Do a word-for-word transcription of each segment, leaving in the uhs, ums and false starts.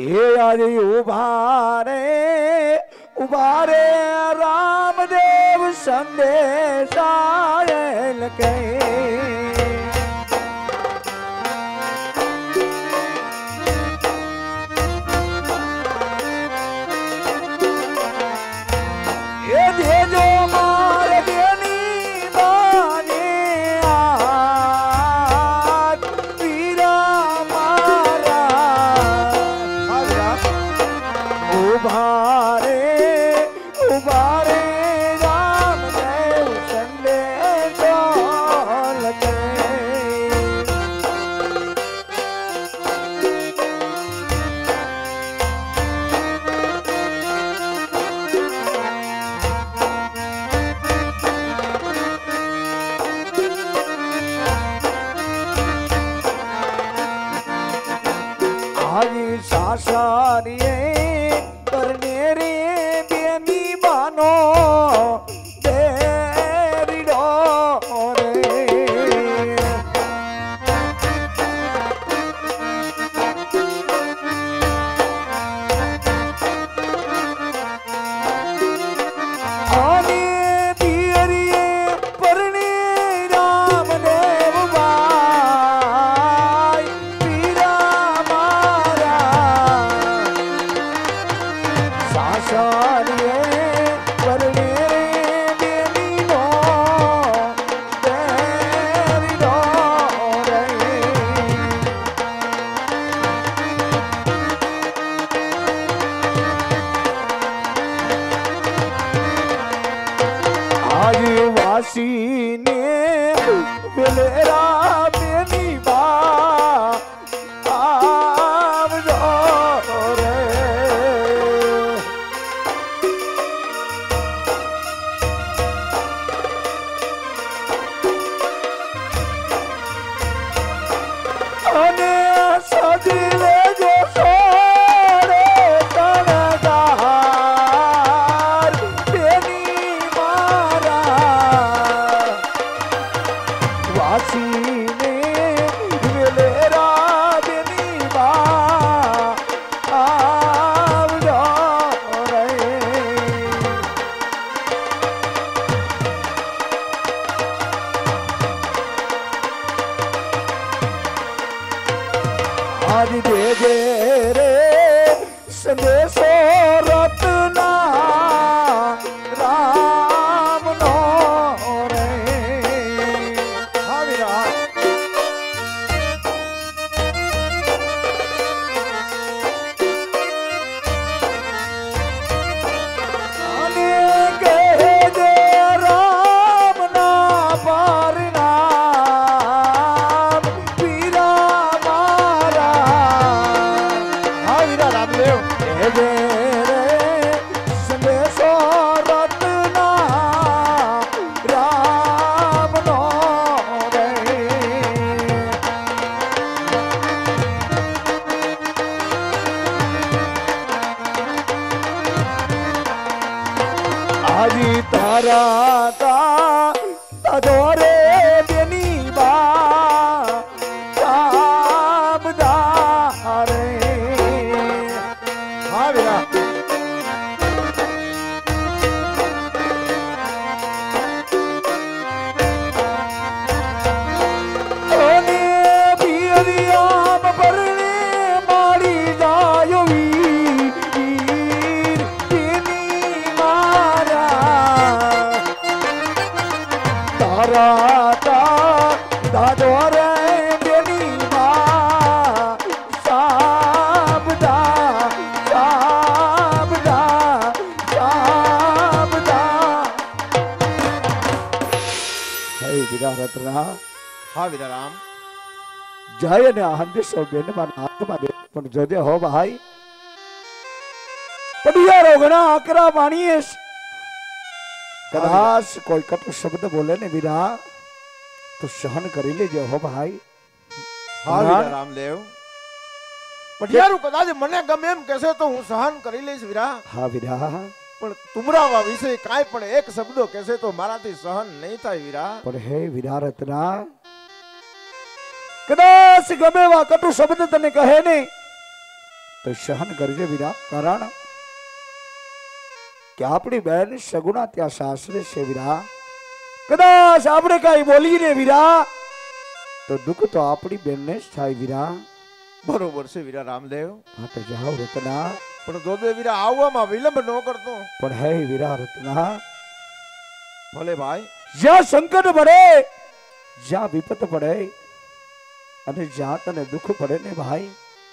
हे अरे उभारे उभारे रामदेव संदेशा के ये दे जो मार देनी दाने आज पीरा मारा उभारे उभारे रामदेव संदेशा के हरी सासारिये करने रे बेनी बानो तेरी डोरे आने दियरिये परने रामदेव बाई पीरा मारा सासारिये परने बेनी नो तेरी डोरे आज वासी ने बेलेरा बेनी बा आव जो रे अने सदिले जो सोरे तनगार बेनी मारा वासी ने वेलेरा बेनी बा आव जो रे आज दे दे रे संदेशो रत्ना राम नो रे हाँ विराट आने कहे दे राम ना परिणाम पीरा मारा हाँ वीरा रामदेव कहे दे रे संदेशो रत्ना राम नो रे आजी तारा ता तदोरे बेनी बा कामदारे हाँ वीरा ओने बियरियाम परने मारी जायो वीर बेनी मारा तारा ता दादोरे बेनी बा साबदा साबदा साबदा हे विरा रत्ना હા વિરારામ जय ने हंदेशो बेन मन आत्मा दे पण जोदे हो भाई पडिया रोगना आकरा वाणीए कदाच कोई कटु शब्द बोले ने वीरा तो सहन करी लेजे हो भाई હા વિરારામ લેવ પઢિયારું કદાચ મને ગમે એમ કહેશે તો હું સહન કરી લઈશ વીરા हाँ वीरा પણ તુમરાવા વિશે કાંઈ પણ એક શબ્દો કહેશે તો મારાથી સહન નહીં થાય વીરા પણ હે વીરા રત્ના કદાચ ગમે એવા કટુ શબ્દ તને કહે ને તો સહન કરજે વીરા, કારણ કે આપણી બહેન સગુણા ત્યાં સાસરે છે વીરા. કદાચ આપણે કઈ બોલીને વીરા તો દુઃખ તો આપણી બેનને જ થાય વીરા. બરોબર છે વીરા રામદેવ. હા તો જાઓ રત્ના. પણ જોજે વીરા આવવામાં વિલંબ ન કરતો. પણ હે વીરા રત્ના, ભલે ભાઈ. જ્યાં સંકટ પડે, જ્યાં વિપત પડે અને જ્યાં તને દુઃખ પડે ને ભાઈ,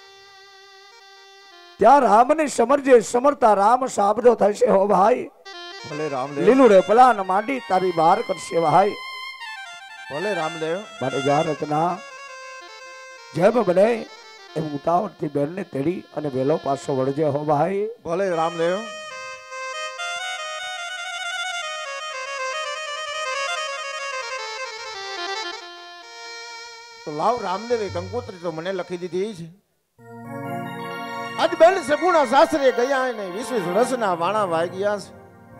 ત્યાં રામને સમરજે. સમરતા રામ સાબદો થશે હો ભાઈ. ભલે રામદેવ. લીલું રે પલાન માંડી તારી બહાર કરશે ભાઈ. ભલે રામદેવ. માટે જા રત્ના, જેમ બને એમ ઉતાવળથી બેનને તેડી અને વેલો પાછો વળજે હો ભાઈ. ભલે રામદેવ. તો લાવ રામદેવે કંકોત્રી તો મને લખી દીધી છે. આજ બેન સગુણા સાસરે ગયા ને વીસ વીસ વર્ષના વાણા વાગ્યા છે.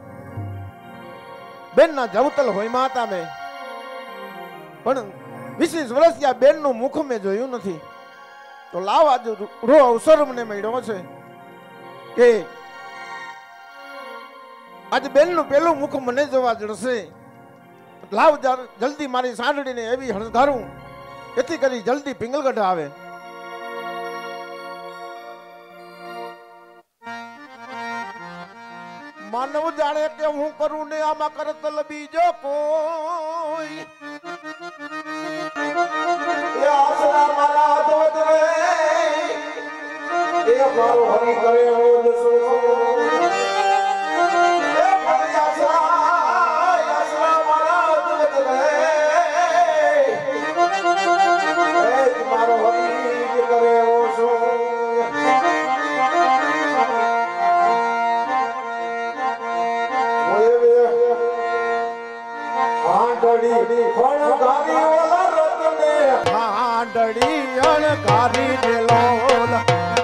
બેન ના જવતલ હોય માતા મેં, પણ વીસ વીસ વર્ષ ત્યાં બેન નું મુખ મેં જોયું નથી. તો લાવ આજ રો અવસર મને મળ્યો છે કે આજ બેન નું પેલું મુખ મને જોવા જડશે. લાવ જલ્દી મારી સાંડળીને એવી હણગારું એથી કરી જલ્દી પિંગલગઢ આવે. માનવ જાણે કે હું કરું ને આમાં કરતલ બીજો કોઈ. એ આસરા મારા દોત રે, એ મારો હરી કરે રોજ સો. એ મારી આસરા, આસરા મારા દોત રે, એ મારો હરી કરે રોજ સો. હાંડડી અણગારી ઓલા રતને, હાંડડી અણગારી દેલોલ.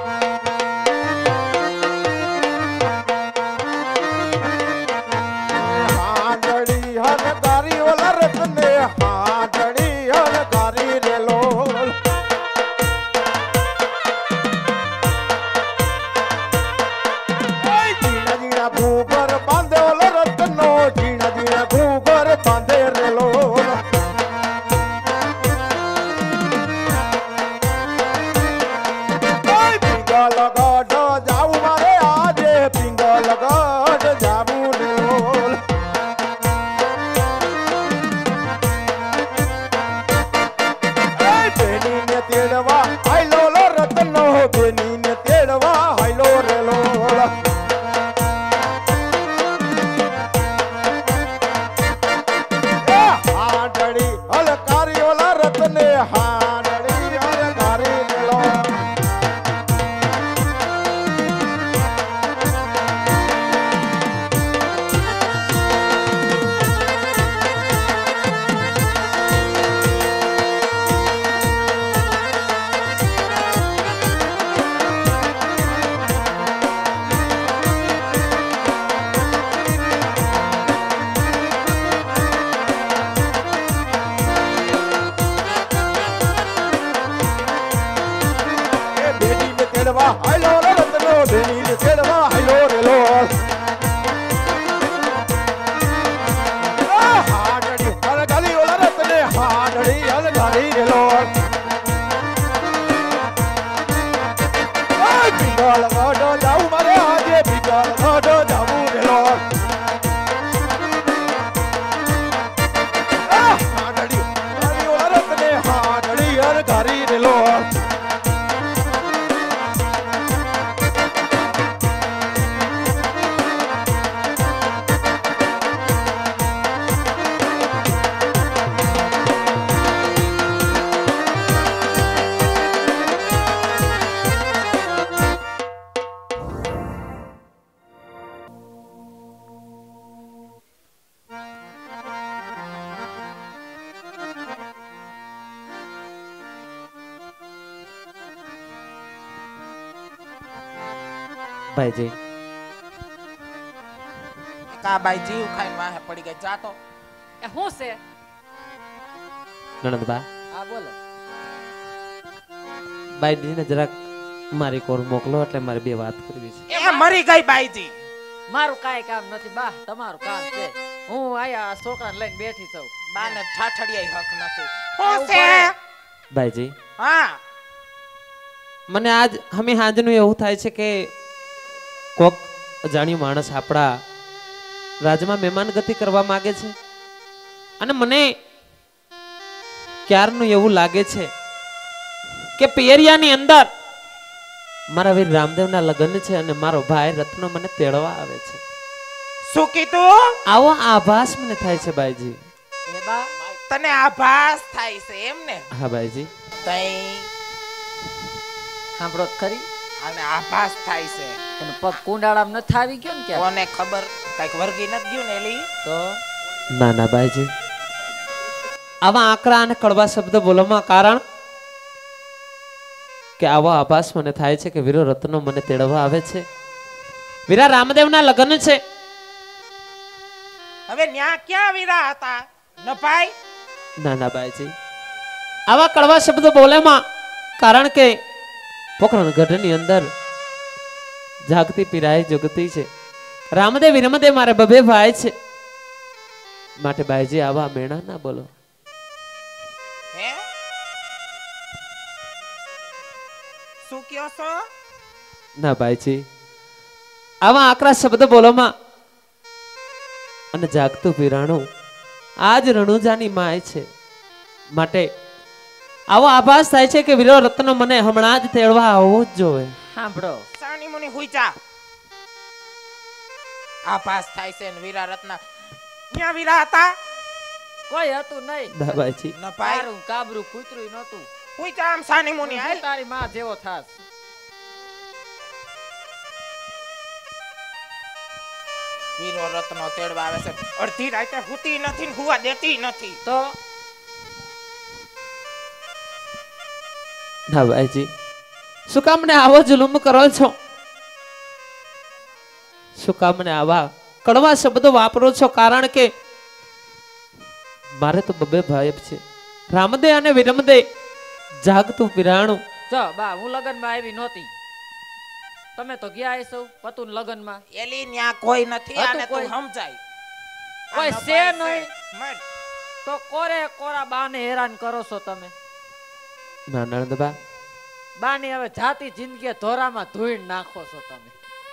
હાંડડી અણગારી ઓલા રતને, હાંડડી અણગારી દેલોલ. જીણા જીણા ભૂગર બાંધે ઓલા રતનો, જીણા જીણા ભૂગર બાંધે રેલો. પિંગલ ગઢ જાવું મારે આજે, પિંગલ ગઢ જાવું રેલો. બેની ને તેડવા હાઈલો રતનો, બેની ને તેડવા હાઈલો રેલો. હાંડડી હલકારી ઓલા રતને, હાંડડી હલકારી દેલો. હાઈલો રતનો, બેની ને તેડવા હાઈલો રેલો. હાંડડી હલકારી ઓલા રતને, હાંડડી હલકારી રેલો. પિંગલ ગઢ જાવું મારે આજે, પિંગલ ગઢ જાવું રેલો. હાંડડી હલકારી ઓલા રતને, હાંડડી હલકારી રેલો. ભાઈજી કા બાઈ જીવ ખાઈ માહે પડી ગઈ જાતો. એ હું છે નણંદબા, હા બોલો. બાઈજીને જરાક મારી કોર મોકલો એટલે મારે બે વાત કરવી છે. એ મરી ગઈ બાઈજી. મારું કાંઈ કામ નથી બા, તમારું કામ છે. હું આયા આ છોકરાને લઈને બેઠી છું. બાને ઠાઠડિયાય હક નથી. આવું હું છે? પડે. ભાઈજી હા મને આજ હમે હાજનું એવું થાય છે કે કોક અજાણ્યો માણસ આપણા રાજમાં મહેમાન ગતિ કરવા માંગે છે અને મને ક્યારનું એવું લાગે છે કે પિયરિયાની અંદર મારા વીર રામદેવના લગ્ન છે અને મારો ભાઈ રત્નો મને તેડવા આવે છે. શું કીધું? આવો આભાસ મને થાય છે ભાઈજી. એ બા તને આભાસ થાય છે એમ ને? હા ભાઈજી. તઈ સાંભળો તો ખરી, અને આભાસ થાય છે. એનો પગ કુંડાળામાં નથી આવી ગયો ને ક્યાં? કોને ખબર, કઈક વર્ગી નથી ગયું ને એલી. તો ના ના ભાઈજી, આવા આકરા અને કડવા શબ્દ બોલવામાં કારણ કે આવો આભાસ મને થાય છે કે વીરો રત્નો મને તેડવા આવે છે. વીરા રામદેવના લગ્ન છે. હવે ન્યા ક્યાં વીરા હતા ન ભાઈ? ના ના ભાઈજી, આવા કડવા શબ્દ બોલેમાં કારણ કે પોખરણ ગઢની અંદર જાગતી પીરાય જગતી છે. રામદેવ વિરમદેવ મારે બબે ભાઈ છે, માટે ભાઈજી આવા મેણા ના બોલો. હે શું કયો છો? ના ભાઈજી, આવા આકરા શબ્દ બોલોમાં અને જાગતું પીરાણું આજ રણુજાની માય છે, માટે આવો આભાસ થાય છે કે વીરો રત્ન મને હમણાં જ તેડવા આવવો જ જોવે. સાંભળો, સાની મુની હુઈ જા. આભાસ થાય છે ને વીરા રત્ના ક્યાં વીરા હતા? કોઈ હતું નહીં. ના ભાઈજી, ન ભાઈ તારું કાબરું કૂતરું નહોતું. હુઈ જા આમ સાની મુની. હું હાલ તારી માં જેવો થાસ. વીરો રત્નો તેડવા આવે છે. અડધી રાતે હુતી નથી ને હુવા દેતી નથી. તો ના ભાઈજી, શું કામ મને આવો જુલુમ કરો છો? શું કામ મને આવા કડવા શબ્દો વાપરો છો? કારણ કે મારે તો બબે ભાઈ છે, રામદે અને વિરમદે જાગતું પીરાણું. જો બા, હું લગનમાં આવી નહોતી. તમે તો ગયા હશો પતુન લગનમાં. એલી ન્યા કોઈ નથી. હતું આને તું કોઈ? સમજાય. કોઈ આનો છે ભાઈ નહીં. મર. તો કોરે કોરા બાને હેરાન કરો છો તમે. ના નણંદબા, બાની હવે જાતી જિંદગી ધોરામાં ધોઈ નાખો છો તમે.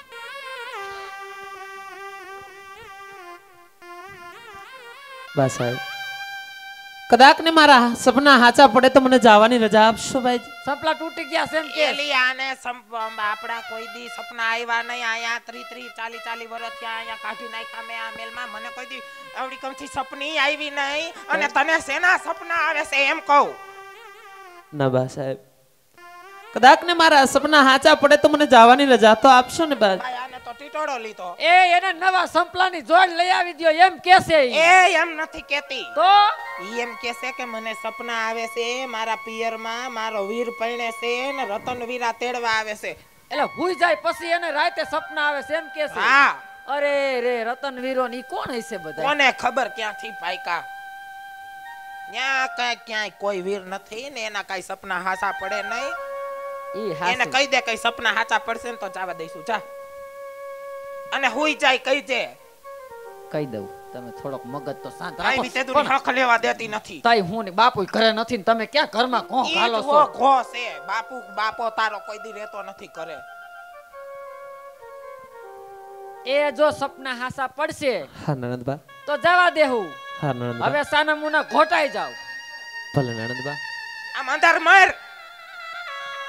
બા સાહેબ, કદાચ ને મારા સપના હાચા પડે તો મને જવાની રજા આપશો ભાઈજી? સપલા તૂટી ગયા છે એમ કે? એલી આને સમ- આપડા કોઈ દી સપના આવ્યા નહીં. આયા ત્રી ત્રી ચાલી ચાલી વર્ષ થયા આયા કાઢી નાખ્યા મેં આ મેલમાં. મને કોઈ દી આવડી કમથી સપની આવી નહીં. અને તને શેના સપના આવે છે એમ કહું? ના બા સાહેબ, કદાચ ને મારા સપના હાચા પડે તો મને જવાની રજા તો આપશો ને બા? ભાઈ આને તો ટીટોળો લીધો. એ એને નવા સંપલાની જોડ લઈ આવી દ્યો એમ કે છે ઈ. એ એમ નથી કેતી. તો ઈ એમ કે છે કે મને સપના આવે છે મારા પિયરમાં મારો વીર પરણે છે ને રતન વીરા તેડવા આવે છે. એટલે હુઈ જાય પછી એને રાતે સપના આવે છે એમ કે છે? હા, અરે રે, રતન વીરો ની કોણ હશે બધા? કોને ખબર ક્યાંથી પાયકા. ન્યા કઈ ક્યાંય કોઈ વીર નથી ને એના કઈ સપના હાચા પડે નહીં. ઈ એને હાસુ. કહી દે કઈ સપના હાચા પડશે ને તો જવા દઈશું. જા અને હુઈ જાય કહી દે. કહી દઉં, તમે થોડોક મગજ તો શાંત કાઈ રાખો. બી તેદુની હક લેવા દેતી નથી. તાઈ હું ને બાપુ ઘરે નથી ને તમે ક્યાં ઘરમાં કોણ ઈ ઘાલો જ છો? હો ઘો છે. બાપુ બાપો તારો કોઈ દી રહેતો નથી કરે. એ જો સપના હાસા પડશે હા નણંદબા. તો જવા દેવું. હા નણંદબા. હવે સાના મુના ઘોટાઈ જાવ. ભલે નણંદબા. આમ અંધાર મર.